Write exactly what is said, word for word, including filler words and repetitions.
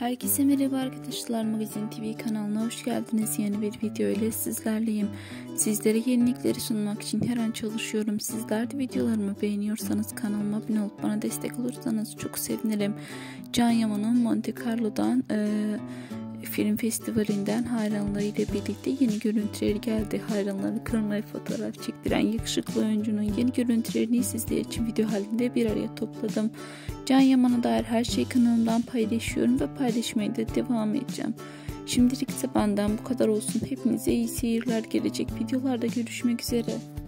Herkese merhaba arkadaşlar, Magazin T V kanalına hoş geldiniz. Yeni bir video ile sizlerleyim. Sizlere yenilikleri sunmak için her an çalışıyorum. Sizler de videolarımı beğeniyorsanız kanalıma abone olup bana destek olursanız çok sevinirim. Can Yaman'ın Monte Carlo'dan e, film festivalinden hayranlarıyla birlikte yeni görüntüleri geldi. Hayranları kırmaya fotoğraf çektiren yakışıklı oyuncunun yeni görüntülerini sizler için video halinde bir araya topladım. Can Yaman'a dair her şeyi kanalımdan paylaşıyorum ve paylaşmaya da devam edeceğim. Şimdilik ise benden bu kadar olsun. Hepinize iyi seyirler. Gelecek videolarda görüşmek üzere.